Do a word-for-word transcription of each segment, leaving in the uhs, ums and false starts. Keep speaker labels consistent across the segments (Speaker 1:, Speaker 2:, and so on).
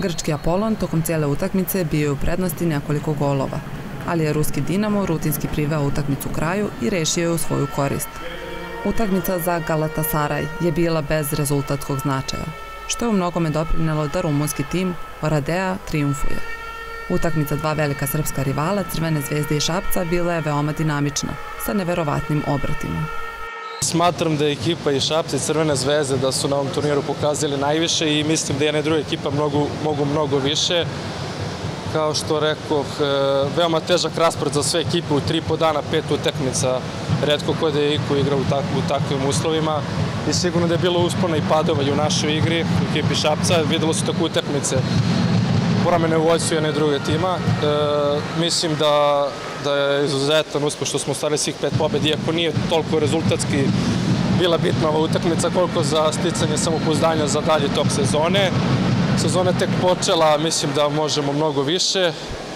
Speaker 1: Grčki Apolon tokom cijele utakmice bio je u prednosti nekoliko golova, ali je ruski Dinamo rutinski priveo utakmicu kraju i rešio je u svoju korist. Utakmica za Galatasaraj je bila bez rezultatskog značaja, što je u mnogome doprinelo da rumunski tim Oradea triumfuje. Utakmica dva velika srpska rivala, Crvene zvezde i Šapca, bila je veoma dinamična, sa neverovatnim obratima.
Speaker 2: Smatram da je ekipa i Šapca i Crvene zvezde da su na ovom turniru pokazali najviše i mislim da jedna i druga ekipa mogu, mogu mnogo više. Kao što rekoh, veoma težak raspored za sve ekipe u tri po dana, pet utakmica. Retko ko da je iko igra u, tak, u takvim uslovima. I sigurno da je bilo uspona i padova i u našoj igri, u ekipi Šapca. Videlo su tako utakmice, promene u vođstvu jedne i druge tima. E, mislim da, da je izuzetan uspeh što smo ostvarili svih pet pobjeda, iako nije toliko rezultatski bila bitna ova utakmica koliko za sticanje samopouzdanja za dalje tok sezone. Sezona je tek počela, mislim da možemo mnogo više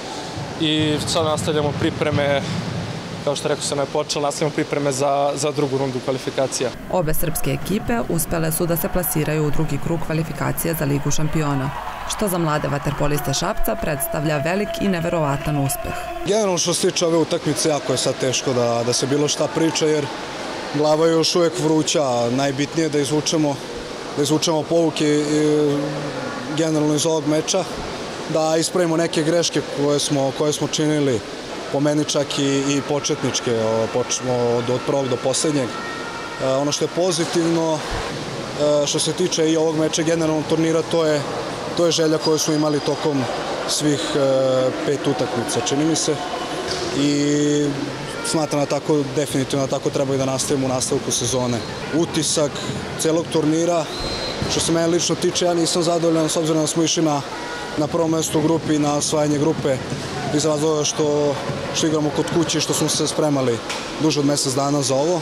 Speaker 2: i sad nastavljamo pripreme, kao što rekao sam je počela, nastavljamo pripreme za, za drugu rundu kvalifikacija.
Speaker 1: Obe srpske ekipe uspele su da se plasiraju u drugi krug kvalifikacije za Ligu šampiona, što za mlade vaterpoliste Šapca predstavlja velik i neverovatan uspeh.
Speaker 3: Generalno što se tiče ove utakmice, jako je sad teško da, da se bilo šta priča, jer glava je još uvijek vruća. Najbitnije je da izvučemo, da izvučemo pouke generalno iz ovog meča, da ispravimo neke greške koje smo, koje smo činili, po meni čak i, i početničke, počnemo od, od prvog do posljednjeg. E, ono što je pozitivno, e, što se tiče i ovog meča generalnog turnira, to je, to je želja koju smo imali tokom svih e, pet utakmica, čini mi se. I smatram da tako, definitivno tako treba i da nastavimo u nastavku sezone. Utisak celog turnira, što se mene lično tiče, ja nisam zadovoljan s obzirom da smo išli na, na prvom mjestu u grupi i na osvajanje grupe iz razloga što, što igramo kod kuće i što smo se spremali duže od mjesec dana za ovo.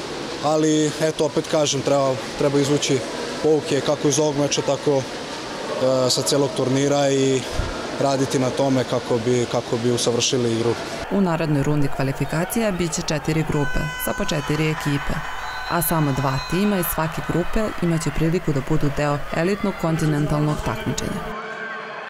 Speaker 3: Ali, eto, opet kažem, treba, treba izvući pouke kako iz ovog meča, tako e, sa celog turnira i raditi na tome kako bi, kako bi usavršili igru.
Speaker 1: U narednoj rundi kvalifikacija biće četiri grupe sa po četiri ekipe, a samo dva tima iz svake grupe imaće priliku da budu deo elitnog kontinentalnog takmičenja.